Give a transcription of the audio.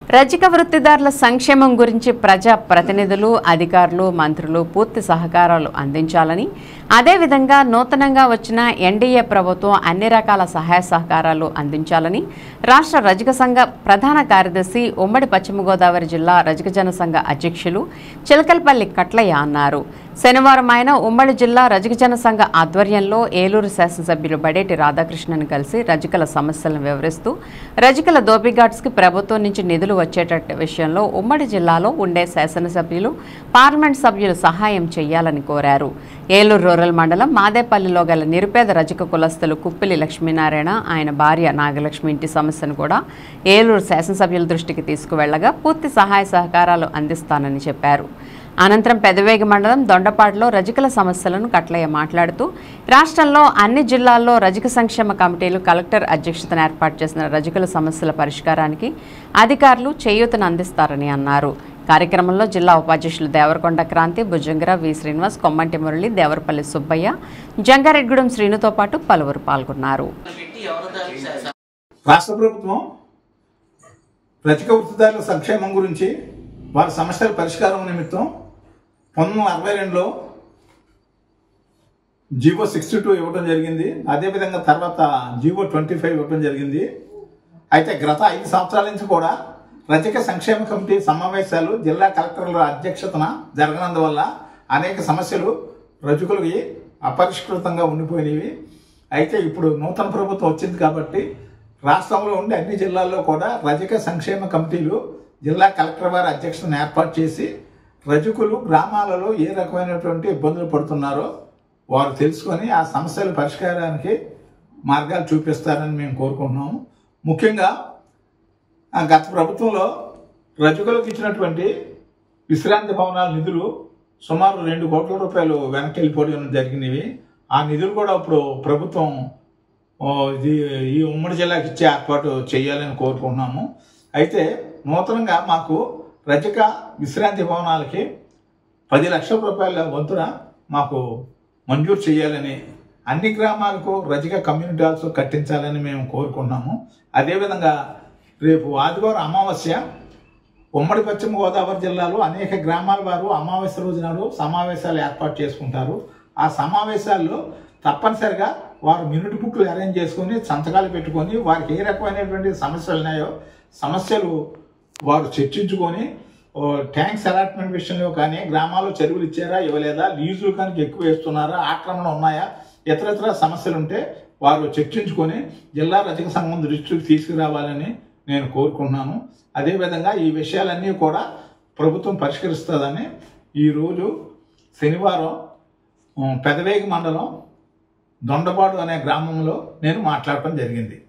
రజక వృత్తిదారుల సంక్షేమం గురించి ప్రజా ప్రతినిధులు, అధికారులు, మంత్రులు పూర్తి సహకారాలు అందించాలని, అదేవిధంగా నూతనంగా వచ్చిన ఎన్డీఏ ప్రభుత్వం అన్ని రకాల సహాయ సహకారాలు అందించాలని రాష్ట్ర రజక సంఘ ప్రధాన కార్యదర్శి, ఉమ్మడి పశ్చిమ గోదావరి జిల్లా రజక జన సంఘ అధ్యక్షులు చిలకలపల్లి కట్లయ్య అన్నారు. శనివారం ఆయన ఉమ్మడి జిల్లా రజక జన సంఘ ఆధ్వర్యంలో ఏలూరు శాసనసభ్యులు బడేటి రాధాకృష్ణన్ కలిసి రజకుల సమస్యలను వివరిస్తూ రజకుల దోపిఘాట్స్కి ప్రభుత్వం నుంచి నిధులు వచ్చేటట్టు విషయంలో ఉమ్మడి జిల్లాలో ఉండే శాసనసభ్యులు, పార్లమెంట్ సభ్యులు సహాయం చేయాలని కోరారు. ఏలూరు రూరల్ మండలం మాదేపల్లిలో గల నిరుపేద రజక కులస్తులు కుప్పిలి లక్ష్మీనారాయణ, ఆయన భార్య నాగలక్ష్మి ఇంటి సమస్యను కూడా ఏలూరు శాసనసభ్యుల దృష్టికి తీసుకువెళ్లగా పూర్తి సహాయ సహకారాలు అందిస్తానని చెప్పారు. అనంతరం పెదవేగి మండలం దొండపాడులో రజకుల సమస్యలను కట్లయ్య మాట్లాడుతూ రాష్ట్రంలో అన్ని జిల్లాల్లో రజక సంక్షేమ కమిటీలు కలెక్టర్ అధ్యక్షతన ఏర్పాటు చేసిన రజకుల సమస్యల పరిష్కారానికి అధికారులు చేయూతను అందిస్తారని అన్నారు. కార్యక్రమంలో జిల్లా ఉపాధ్యక్షులు దేవరకొండ క్రాంతి, భుజంగర, వి శ్రీనివాస్, కొమ్మంటి మురళి, దేవరపల్లి సుబ్బయ్య, జంగారెడ్డిగూడెం శ్రీనుతో పాటు పలువురు పాల్గొన్నారు. రాష్ట్ర ప్రభుత్వం రజక వృత్తిదారుల సంక్షేమం గురించి వారి సమస్యల పరిష్కారం నిమిత్తం 1962లో జీవో 62 ఇవ్వడం జరిగింది. అదేవిధంగా తర్వాత జీవో 25 ఇవ్వడం జరిగింది. అయితే గత 5 సంవత్సరాల నుంచి కూడా రజక సంక్షేమ కమిటీ సమావేశాలు జిల్లా కలెక్టర్ల అధ్యక్షతన జరగనందువల్ల అనేక సమస్యలు రజకులకి అపరిష్కృతంగా ఉండిపోయినవి. అయితే ఇప్పుడు నూతన ప్రభుత్వం వచ్చింది కాబట్టి రాష్ట్రంలో ఉండే అన్ని జిల్లాల్లో కూడా రజక సంక్షేమ కమిటీలు జిల్లా కలెక్టర్ వారి అధ్యక్షతను ఏర్పాటు చేసి రజకులు గ్రామాలలో ఏ రకమైనటువంటి ఇబ్బందులు పడుతున్నారో వారు తెలుసుకొని ఆ సమస్యల పరిష్కారానికి మార్గాలు చూపిస్తారని మేము కోరుకుంటున్నాము. ముఖ్యంగా గత ప్రభుత్వంలో రజకులకు ఇచ్చినటువంటి విశ్రాంతి భవనాల నిధులు సుమారు 2 కోట్ల రూపాయలు వెనక్కి వెళ్ళిపోవడం జరిగినవి. ఆ నిధులు కూడా ఇప్పుడు ప్రభుత్వం ఈ ఉమ్మడి జిల్లాకి ఇచ్చే ఏర్పాటు చేయాలని కోరుకుంటున్నాము. అయితే నూతనంగా మాకు రజక విశ్రాంతి భవనాలకి 10 లక్షల రూపాయల వంతున మాకు మంజూరు చేయాలని, అన్ని గ్రామాలకు రజక కమ్యూనిటీ హాల్స్ కట్టించాలని మేము కోరుకుంటున్నాము. అదేవిధంగా రేపు ఆదివారం అమావాస్య ఉమ్మడి పశ్చిమ గోదావరి జిల్లాలో అనేక గ్రామాల వారు అమావాస్య రోజు నాడు సమావేశాలు ఏర్పాటు చేసుకుంటారు. ఆ సమావేశాల్లో తప్పనిసరిగా వారు మినిట్ బుక్లు అరేంజ్ చేసుకుని సంతకాలు పెట్టుకొని వారికి ఏ రకమైనటువంటి సమస్యలు ఉన్నాయో సమస్యలు వారు చర్చించుకొని ట్యాంక్స్ అలాట్మెంట్ విషయంలో కానీ, గ్రామాల్లో చెరువులు ఇచ్చారా ఇవ్వలేదా, లీజులు కనుక ఎక్కువ వేస్తున్నారా, ఆక్రమణ ఉన్నాయా, ఇతర సమస్యలు ఉంటే వారు చర్చించుకొని జిల్లా రజక సంఘం దృష్టికి తీసుకురావాలని నేను కోరుకుంటున్నాను. అదేవిధంగా ఈ విషయాలన్నీ కూడా ప్రభుత్వం పరిష్కరిస్తుందని ఈరోజు శనివారం పెదవేగి మండలం దొండపాడు అనే గ్రామంలో నేను మాట్లాడటం జరిగింది.